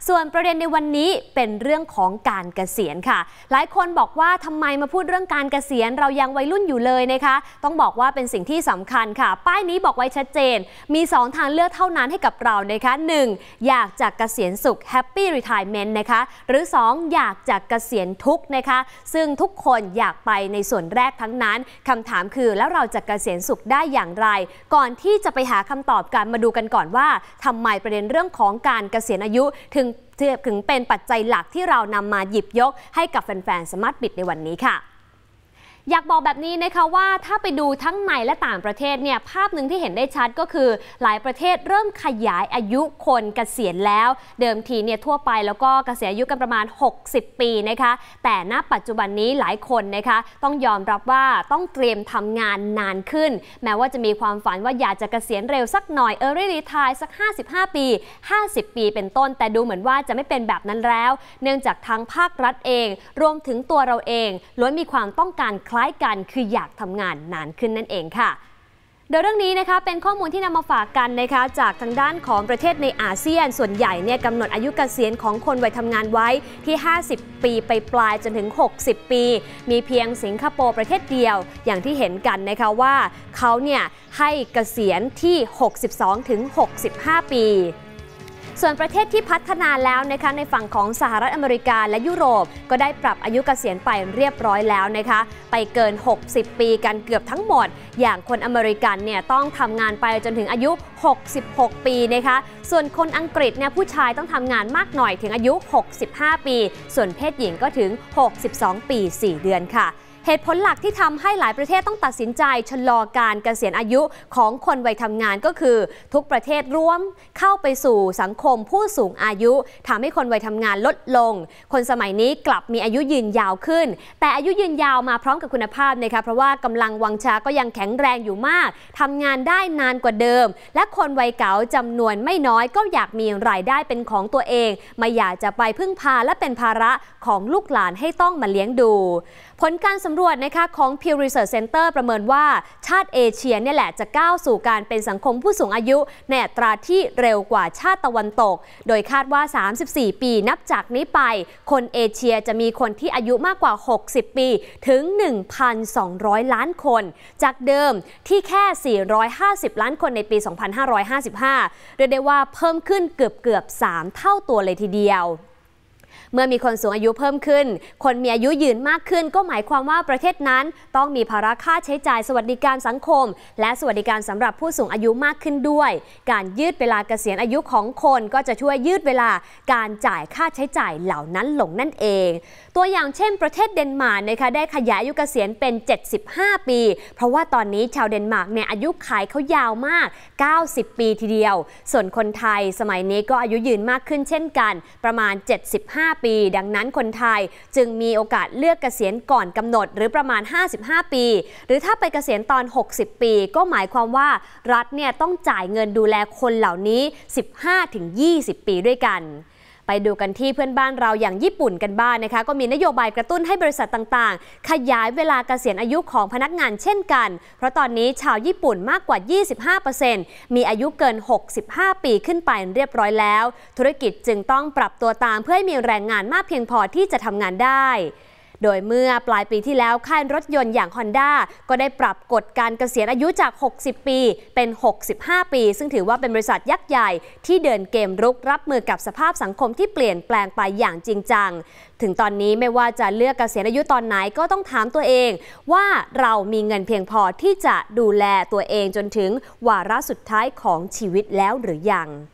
ส่วนประเด็นในวันนี้เป็นเรื่องของการเกษียณค่ะหลายคนบอกว่าทำไมมาพูดเรื่องการเกษียณเรายังวัยรุ่นอยู่เลยนะคะต้องบอกว่าเป็นสิ่งที่สำคัญค่ะป้ายนี้บอกไว้ชัดเจนมี2ทางเลือกเท่านั้นให้กับเรานะคะ 1. อยากจะเกษียณสุข Happy Retirement นะคะหรือ 2. อยากจะเกษียณทุกข์นะคะซึ่งทุกคนอยากไปในส่วนแรกทั้งนั้นคำถามคือแล้วเราจะเกษียณสุขได้อย่างไรก่อนที่จะไปหาคำตอบกันมาดูกันก่อนว่าทำไมประเด็นเรื่องของการเกษียณอายุถึงเป็นปัจจัยหลักที่เรานำมาหยิบยกให้กับแฟนๆสมาร์ทบิทในวันนี้ค่ะอยากบอกแบบนี้นะคะว่าถ้าไปดูทั้งในและต่างประเทศเนี่ยภาพหนึ่งที่เห็นได้ชัดก็คือหลายประเทศเริ่มขยายอายุคนเกษียณแล้วเดิมทีเนี่ยทั่วไปแล้วก็เกษียณอายุกันประมาณ60ปีนะคะแต่ณปัจจุบันนี้หลายคนนะคะต้องยอมรับว่าต้องเตรียมทำงานนานขึ้นแม้ว่าจะมีความฝันว่าอยากจะเกษียณเร็วสักหน่อยEarly Retire สัก55ปี50ปีเป็นต้นแต่ดูเหมือนว่าจะไม่เป็นแบบนั้นแล้วเนื่องจากทางภาครัฐเองรวมถึงตัวเราเองล้วนมีความต้องการคล้ายกันคืออยากทำงานนานขึ้นนั่นเองค่ะโดยเรื่องนี้นะคะเป็นข้อมูลที่นำมาฝากกันนะคะจากทางด้านของประเทศในอาเซียนส่วนใหญ่เนี่ยกำหนดอายุเกษียณของคนวัยทำงานไว้ที่50ปีไปปลายจนถึง60ปีมีเพียงสิงคโปร์ประเทศเดียวอย่างที่เห็นกันนะคะว่าเขาเนี่ยให้เกษียณที่62ถึง65ปีส่วนประเทศที่พัฒนาแล้วนะคะในฝั่งของสหรัฐอเมริกาและยุโรปก็ได้ปรับอายุเกษียณไปเรียบร้อยแล้วนะคะไปเกิน60ปีกันเกือบทั้งหมดอย่างคนอเมริกันเนี่ยต้องทำงานไปจนถึงอายุ66ปีนะคะส่วนคนอังกฤษเนี่ยผู้ชายต้องทำงานมากหน่อยถึงอายุ65ปีส่วนเพศหญิงก็ถึง62ปี4เดือนค่ะเหตุผลหลักที่ทำให้หลายประเทศต้องตัดสินใจชะลอการเกษียณอายุของคนวัยทำงานก็คือทุกประเทศร่วมเข้าไปสู่สังคมผู้สูงอายุทำให้คนวัยทำงานลดลงคนสมัยนี้กลับมีอายุยืนยาวขึ้นแต่อายุยืนยาวมาพร้อมกับคุณภาพนะคะเพราะว่ากำลังวังชาก็ยังแข็งแรงอยู่มากทำงานได้นานกว่าเดิมและคนวัยเก่าจำนวนไม่น้อยก็อยากมีรายได้เป็นของตัวเองไม่อยากจะไปพึ่งพาและเป็นภาระของลูกหลานให้ต้องมาเลี้ยงดูผลการสำรวจนะคะของ Pew Research Center ประเมินว่าชาติเอเชียเนี่ยแหละจะก้าวสู่การเป็นสังคมผู้สูงอายุในอัตราที่เร็วกว่าชาติตะวันตกโดยคาดว่า34ปีนับจากนี้ไปคนเอเชียจะมีคนที่อายุมากกว่า60ปีถึง 1,200 ล้านคนจากเดิมที่แค่450ล้านคนในปี2555เรียกได้ว่าเพิ่มขึ้นเกือบ3เท่าตัวเลยทีเดียวเมื่อมีคนสูงอายุเพิ่มขึ้นคนมีอายุยืนมากขึ้นก็หมายความว่าประเทศนั้นต้องมีภาระค่าใช้จ่ายสวัสดิการสังคมและสวัสดิการสำหรับผู้สูงอายุมากขึ้นด้วยการยืดเวลาเกษียณอายุของคนก็จะช่วยยืดเวลาการจ่ายค่าใช้จ่ายเหล่านั้นลงนั่นเองตัวอย่างเช่นประเทศเดนมาร์กนะคะได้ขยายอายุเกษียณเป็น75ปีเพราะว่าตอนนี้ชาวเดนมาร์กเนี่ยอายุขัยเขายาวมาก90ปีทีเดียวส่วนคนไทยสมัยนี้ก็อายุยืนมากขึ้นเช่นกันประมาณ75ปีดังนั้นคนไทยจึงมีโอกาสเลือกเกษียณก่อนกำหนดหรือประมาณ55ปีหรือถ้าไปเกษียณตอน60ปีก็หมายความว่ารัฐเนี่ยต้องจ่ายเงินดูแลคนเหล่านี้ 15-20 ปีด้วยกันไปดูกันที่เพื่อนบ้านเราอย่างญี่ปุ่นกันบ้างนะคะก็มีนโยบายกระตุ้นให้บริษัทต่างๆขยายเวลาเกษียณอายุของพนักงานเช่นกันเพราะตอนนี้ชาวญี่ปุ่นมากกว่า 25% มีอายุเกิน65ปีขึ้นไปเรียบร้อยแล้วธุรกิจจึงต้องปรับตัวตามเพื่อให้มีแรงงานมากเพียงพอที่จะทำงานได้โดยเมื่อปลายปีที่แล้วค่ายรถยนต์อย่าง Honda ก็ได้ปรับกฎการเกษียณอายุจาก60ปีเป็น65ปีซึ่งถือว่าเป็นบริษัทยักษ์ใหญ่ที่เดินเกมรุกรับมือกับสภาพสังคมที่เปลี่ยนแปลงไปอย่างจริงจังถึงตอนนี้ไม่ว่าจะเลือกเกษียณอายุตอนไหนก็ต้องถามตัวเองว่าเรามีเงินเพียงพอที่จะดูแลตัวเองจนถึงวาระสุดท้ายของชีวิตแล้วหรือยัง